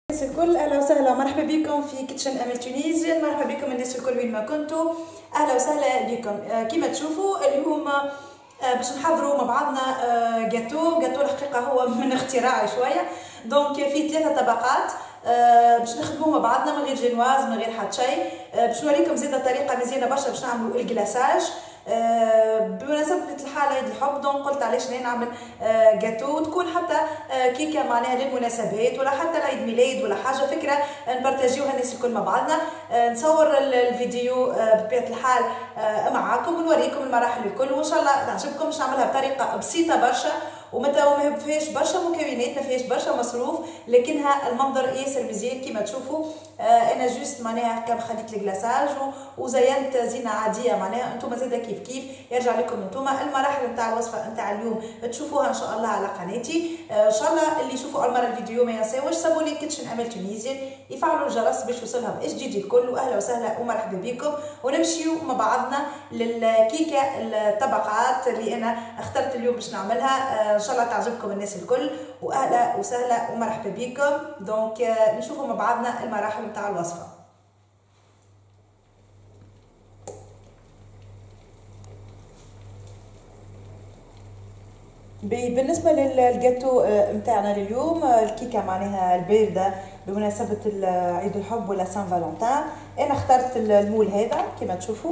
الناس الكل، اهلا وسهلا ومرحبا بكم في كيتشن امل تونيزيان. مرحبا بكم الناس الكل وين ما كنتوا، اهلا وسهلا بكم. كما تشوفوا اليوم باش نحضروا مع بعضنا جاتو الحقيقه هو من اختراعي شويه. دونك فيه 3 طبقات باش نخدموه مع بعضنا من غير جينواز من غير حتى شيء. باش نوريكم زيد طريقه مزيانه برشا باش نعملوا الكلاساج بمناسبة الحالة عيد الحب. دونك قلت علاش نعمل جاتو تكون حتى كيكة معناها للمناسبات ولا حتى لعيد ميلاد ولا حاجة، فكرة نبارتاجيوها الناس الكل مع بعضنا. نصور الفيديو بطبيعة الحال معاكم ونوريكم المراحل الكل، وان شاء الله تعجبكم. باش نعملها بطريقة بسيطة برشا وما فيهاش برشا مكونات، ما فيهاش برشا مصروف، لكنها المنظر ياسر مزيان كما تشوفوا. انا جوست معناها هكا خليت الكلاساج وزينت زينه عاديه، معناها انتم زاده كيف يرجع لكم انتم. المراحل نتاع الوصفه نتاع اليوم تشوفوها ان شاء الله على قناتي. ان شاء الله اللي يشوفوا اول مره الفيديو ما ينساوش سابوا لي كيتشن امل تونيزيان، يفعلوا الجرس باش يوصلهم جديد الكل. واهلا وسهلا ومرحبا بكم، ونمشيو مع بعضنا للكيكه الطبقات اللي انا اخترت اليوم باش نعملها. ان شاء الله تعجبكم الناس الكل، واهلا وسهلا ومرحبا بكم. دونك نشوفوا مع بعضنا المراحل نتاع الوصفه. بالنسبه للجاتو نتاعنا لليوم، الكيكه معناها البارده بمناسبه عيد الحب ولا سان فالنتين. انا اخترت المول هذا كما تشوفوا،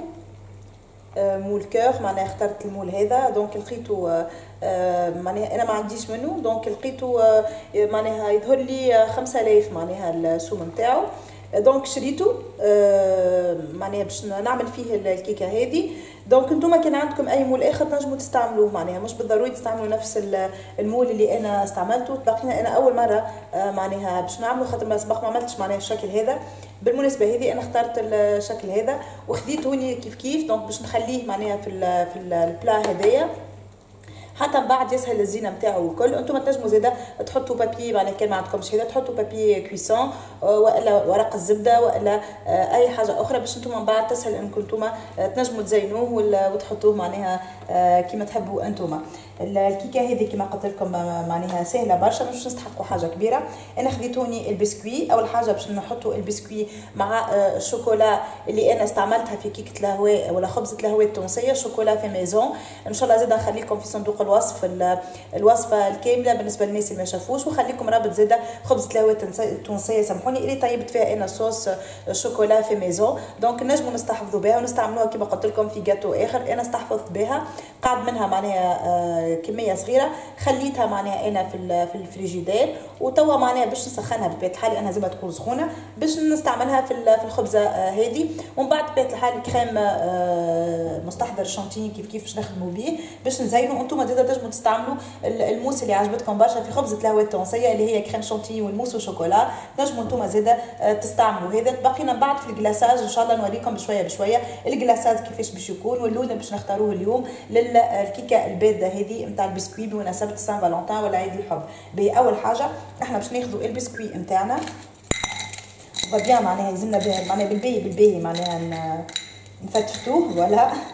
مول كور، معناها اخترت المول هذا. دونك لقيته معناها انا ما عنديش منه، دونك لقيته معناها يظهر لي 5000 معناها السوم نتاعو. دونك شريته معناها باش نعمل فيه الكيكه هذه. دونك انتم كان عندكم اي مول اخر تنجموا تستعملوه، معناها مش بالضروري تستعملوا نفس المول اللي انا استعملته. بقينا انا اول مره معناها باش نعمله، خاطر ما سبق ما عملتش معناها الشكل هذا. بالمناسبه هذه انا اخترت الشكل هذا وخذيته هوني كيف دونك باش نخليه معناها في البلا هذايا حتى من بعد يسهل الزينه نتاعو والكل. انتم تنجموا زاده تحطوا بابي، معناها كان ما عندكمش هذا تحطوا بابي كويسون والا ورق الزبده والا اي حاجه اخرى باش انتم من بعد تسهل انكم انتم تنجموا تزينوه وتحطوه معناها كيما تحبوا انتم. الكيكه هذه كما قلت لكم معناها سهله برشا، مش نستحقوا حاجه كبيره. انا خديتوني البسكوي. اول حاجه باش نحطوا البسكوي مع الشوكولا اللي انا استعملتها في كيكه الهواء ولا خبزه الهواء التونسيه، شوكولا في ميزون. ان شاء الله زاد نخليكم في صندوق الوصف الوصفه الكامله بالنسبه للناس اللي ما شافوش، وخليكم رابط زاده خبزه الهواء التونسيه سامحوني اللي طيبت فيها انا صوص شوكولا في ميزون. دونك نجموا نستحفظوا بها ونستعملوها كما قلت لكم في جاتو اخر. انا استحفظت بها، قاعد منها معناها كميه صغيره، خليتها معناها انا في الفريجيدير، وتوا معناها باش نسخنها بطبيعه الحال انا زعما تكون سخونه باش نستعملها في الخبزه هذه. ومن بعد بطبيعه الحال كريم مستحضر شانتيني كيف باش نخدموا به باش نزينوا. انتم زاده تنجموا تستعملوا الموس اللي عجبتكم برشا في خبزه الهواء التونسيه اللي هي كريم شانتيني والموس والشوكولا، تنجموا انتم زاده تستعملوا هذا. بقينا بعد في الكلاساج ان شاء الله نوريكم بشويه بشويه الكلاساج كيفاش باش يكون واللون باش نختاروه اليوم للكيكه البارده هذه نتاع البسكوي بمناسبه سان فالنتين ولا عيد الحب. اول حاجه احنا باش ناخذوا البسكوي نتاعنا وبيان معناها يلزمنا بها معناها بالباهي معناها نفتفتوه ولا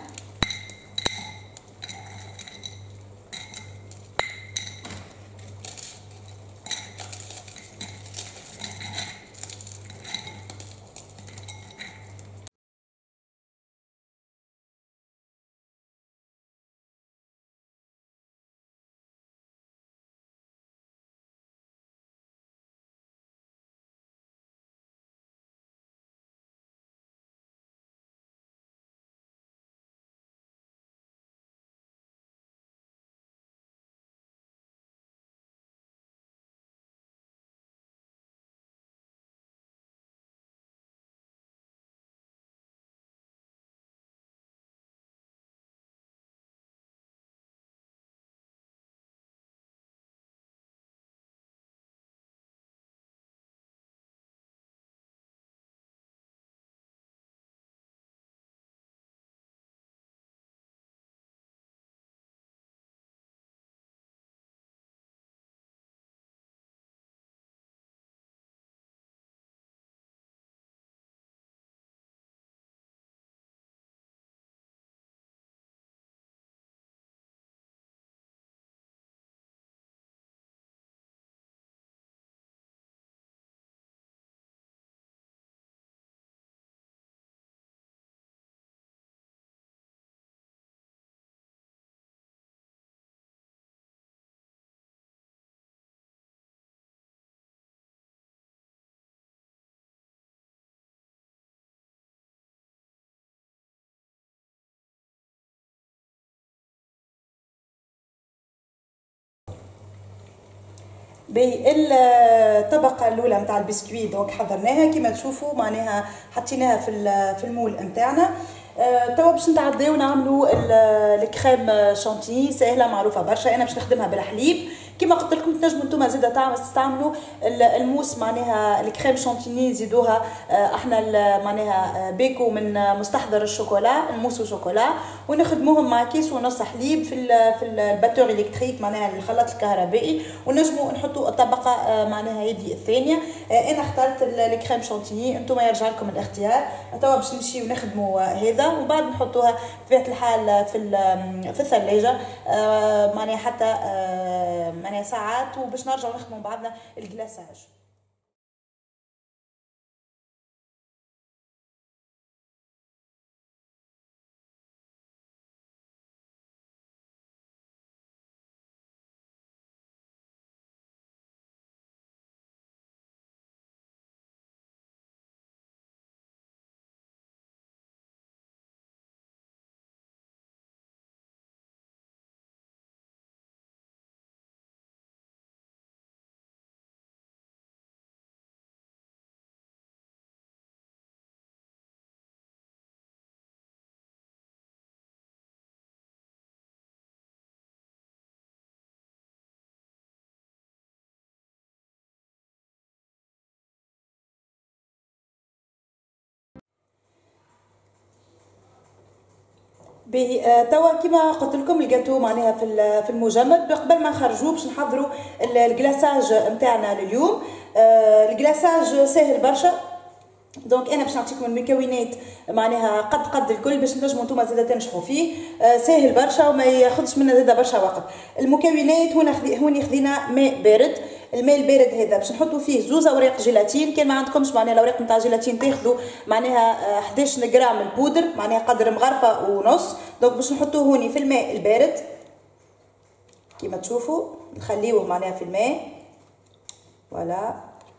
بالطبقه الاولى نتاع البسكويت دونك حضرناها كيما تشوفوا معناها حطيناها في المول نتاعنا. توا باش نتعداو نعملوا الكريم شانتيني سهله معروفه برشا. انا باش نخدمها بالحليب كيما قلت لكم. تنجموا نتوما زاده تستعملوا الموس معناها الكريم شانتيني نزيدوها احنا معناها بيكو من مستحضر الشوكولا الموس والشوكولا ونخدموهم مع كيس ونص حليب في الباتور الكتريك معناها الخلاط الكهربائي ونجموا نحطوا الطبقه معناها هذه الثانيه. انا اخترت الكريم شانتيني انتم يرجع لكم الاختيار. توا باش نمشيو نخدموا هذا وبعد نحطوها بطبيعه الحال في الثلاجه معناها حتى معناها ساعات وباش نرجعوا نخدموا بعضنا الجلاساج. توا كيما قلت لكم الجاتو معناها في المجمد قبل ما نخرجوه باش نحضروا الجلاساج نتاعنا لليوم. الجلاساج ساهل برشا دونك انا باش نعطيكم المكونات معناها قد الكل باش نجموا نتوما زاده تنجحوا فيه. ساهل برشا وما ياخذش منا زاده برشا وقت. المكونات هوني خذينا ماء بارد. الماء البارد هذا باش نحطوا فيه زوز اوراق جيلاتين. كان ما عندكمش معناها الاوراق نتاع جيلاتين تاخذوا معناها 11 غرام البودر معناها قدر مغرفه ونص. دونك باش نحطوه هوني في الماء البارد كيما تشوفوا نخليوه معناها في الماء فوالا.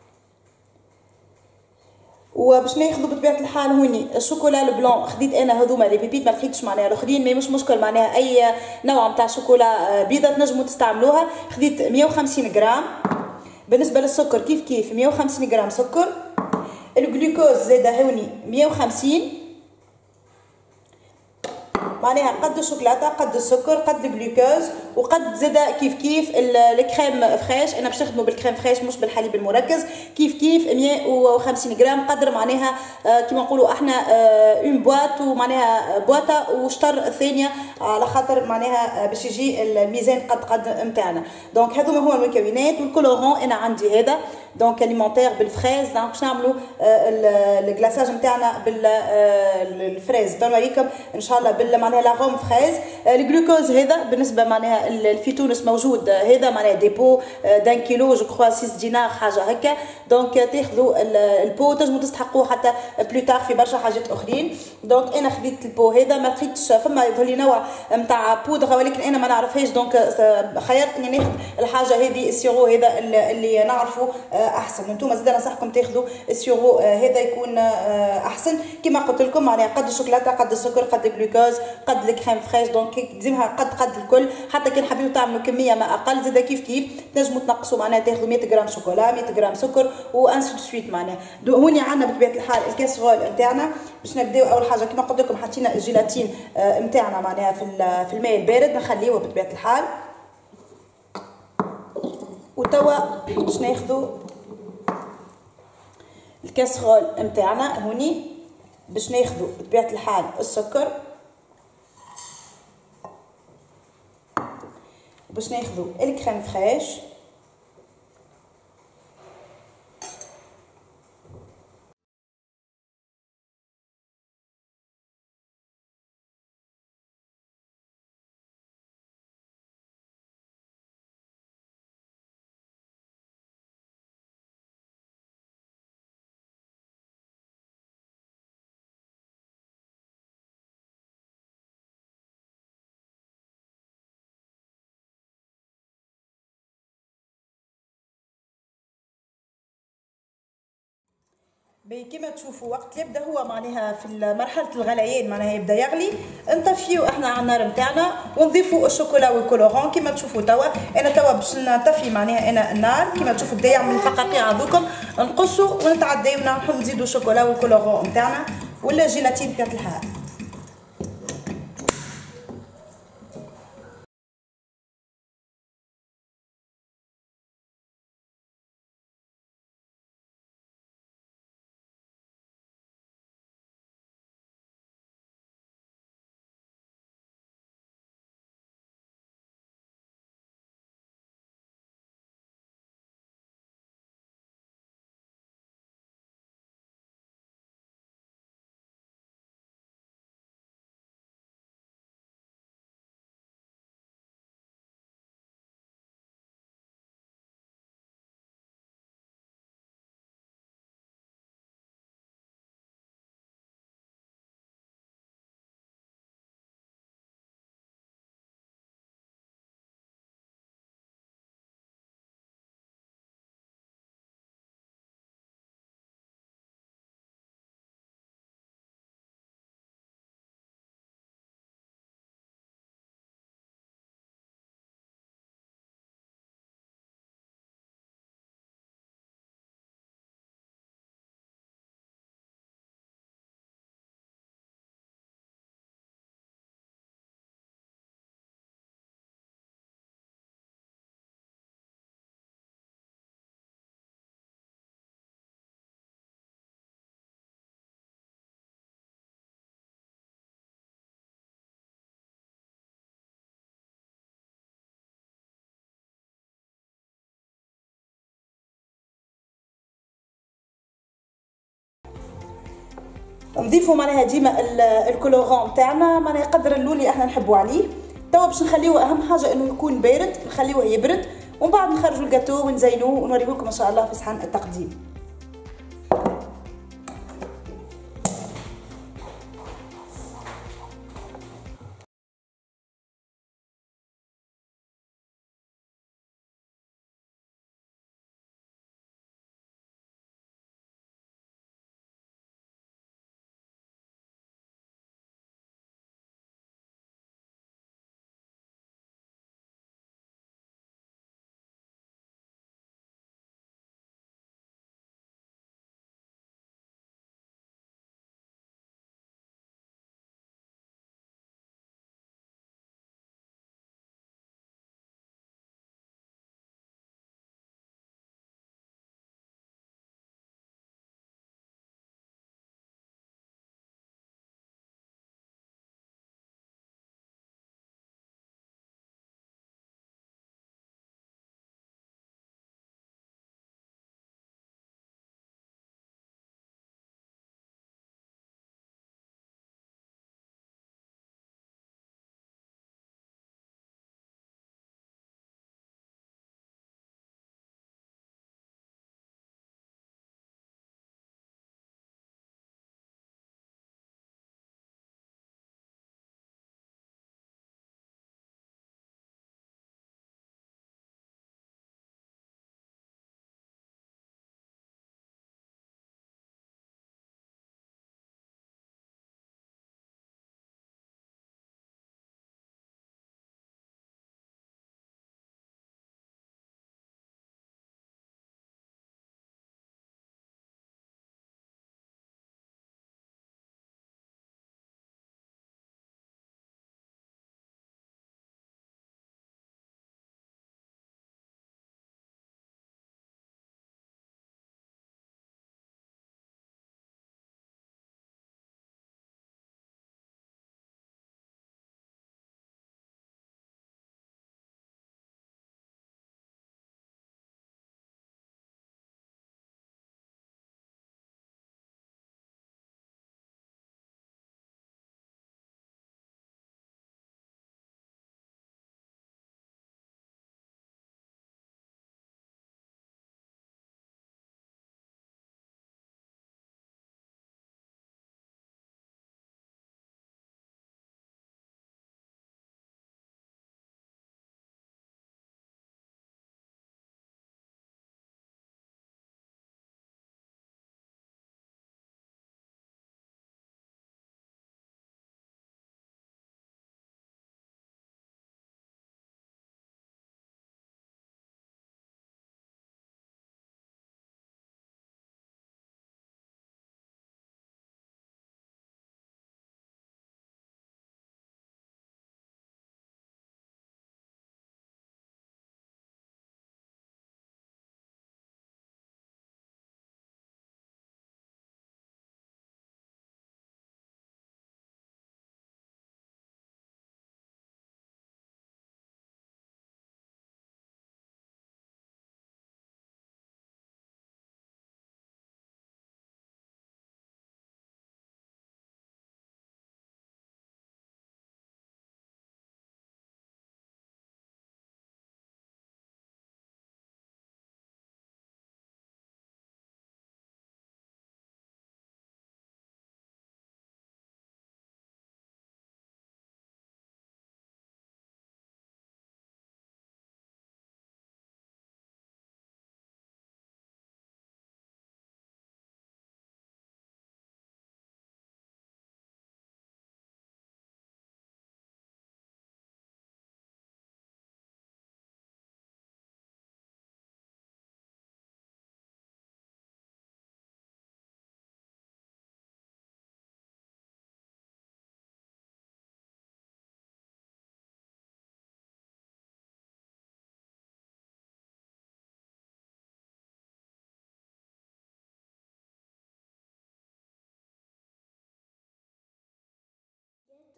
وباش ناخذوا بطبيعه الحال هوني الشوكولا البلون. خديت انا هذوما لي بيبيت ما لقيتش معناها الاخرين مي مش مشكل معناها اي نوع نتاع شوكولا بيضه تنجموا تستعملوها. خديت 150 غرام. بالنسبه للسكر كيف 150 غرام سكر. الجلوكوز زاده هوني 150 معناها قد الشوكولاته قد السكر قد الجلوكوز وقد زاده كيف الكريم فريش. انا باش نخدموا بالكريم فريش مش بالحليب المركز. كيف 150 غرام قدر معناها كيما نقولوا احنا اون بواط ومعناها بواطه وشطر الثانيه على خاطر معناها باش يجي الميزان قد نتاعنا. دونك هذوما هو المكونات. والكولورون انا عندي هذا دونك اليمونتير بالفريز. دونك باش نعملوا الكلاساج نتاعنا بالفريز نوريكم ان شاء الله معناها لاغوم فريز. الجلوكوز هذا بالنسبه معناها في تونس موجود هذا معناها ديبو دان كيلو جو كخوا 6 دينار حاجه هكا. دونك تاخذوا البو تنجموا تستحقوه حتى بلوتار في برشا حاجات اخرين. دونك انا خديت البو هذا ما لقيتش فما يظهر لي نوع نتاع بودره ولكن انا ما نعرفهاش دونك خيرت اني ناخذ الحاجه هذه السيرو هذا اللي نعرفه احسن. انتم زاد نصحكم تاخذوا السيرو هذا يكون احسن. كما قلت لكم معناها قد الشوكولاته قد السكر قد الجلوكوز قد الكريم فريش. دونك تزيمها قد الكل. حتى كان حبيتوا تعملوا كميه ما اقل زاد كيف تنجموا تنقصوا معناها تاخذوا 100 غرام شوكولا 100 غرام سكر وانسو سويت معناها. هوني عندنا بطبيعه الحال الكاسرول نتاعنا. باش نبداو اول حاجه كما قلت لكم حطينا الجيلاتين نتاعنا معناها في الماء البارد نخليوه بطبيعه الحال. وتوا باش ناخذوا الكاسرول نتاعنا هوني باش ناخذوا بطبيعه الحال السكر باش ناخذوا الكريم فريش كما تشوفوا وقت يبدا هو معناها في مرحله الغليان معناها يبدا يغلي، نطفيو احنا على النار نتاعنا ونضيفوا الشوكولا والكولورون كما تشوفوا توا. انا توا باش نطفي معناها انا النار كما تشوفوا بدا يعمل الفقاقيع هذوكم، نقصوا ونتعداو نزيدوا الشوكولا والكولورون نتاعنا ولا جيلاتين بطبيعه الحال. نضيفوا معناها ديما الكولورون تاعنا معناها قدر اللون اللي احنا نحبوا عليه. توا باش نخليوه اهم حاجه انه يكون بارد، نخليوه يبرد ومن بعد نخرجوا الجاتو ونزينوه ونوريكم ان شاء الله في صحن التقديم.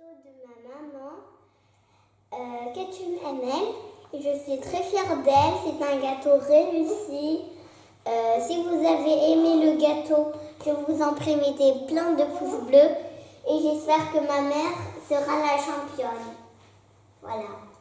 gâteau de ma maman, Ketchum ML. Et je suis très fière d'elle. C'est un gâteau réussi. Si vous avez aimé le gâteau, je vous en prie, mettez plein de pouces bleus. Et j'espère que ma mère sera la championne. Voilà.